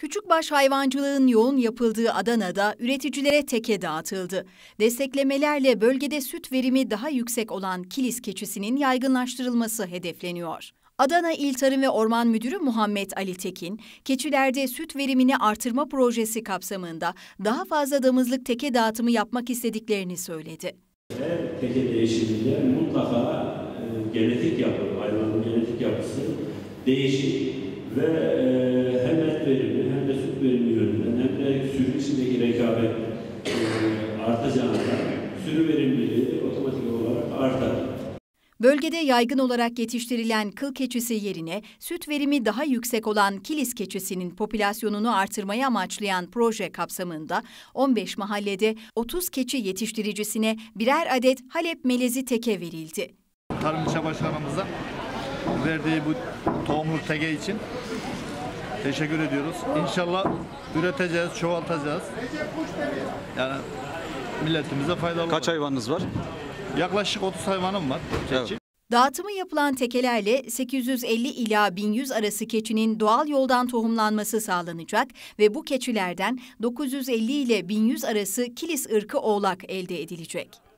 Küçükbaş hayvancılığın yoğun yapıldığı Adana'da üreticilere teke dağıtıldı. Desteklemelerle bölgede süt verimi daha yüksek olan Kilis keçisinin yaygınlaştırılması hedefleniyor. Adana İl Tarım ve Orman Müdürü Muhammed Ali Tekin, keçilerde süt verimini artırma projesi kapsamında daha fazla damızlık teke dağıtımı yapmak istediklerini söyledi. Her teke değişiminde mutlaka genetik yapı, hayvanın genetik yapısı değişir ve hem et verimi hem de süt verimi yönünden hem de sürü içindeki rekabet artacağında sürü verimliliği otomatik olarak artar. Bölgede yaygın olarak yetiştirilen kıl keçisi yerine süt verimi daha yüksek olan Kilis keçisinin popülasyonunu artırmayı amaçlayan proje kapsamında 15 mahallede 30 keçi yetiştiricisine birer adet Halep melezi teke verildi. Tarım İlçe Başkanımıza verdiği bu tohumluk teke için teşekkür ediyoruz. İnşallah üreteceğiz, çoğaltacağız. Yani milletimize faydalı olur. Kaç hayvanınız var? Yaklaşık 30 hayvanım var. Evet. Dağıtımı yapılan tekelerle 850 ila 1100 arası keçinin doğal yoldan tohumlanması sağlanacak ve bu keçilerden 950 ile 1100 arası Kilis ırkı oğlak elde edilecek.